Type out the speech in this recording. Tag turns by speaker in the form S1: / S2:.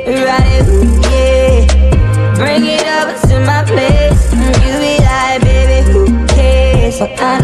S1: Rendezvous, yeah. Bring it over to my place. You be like, baby, who cares?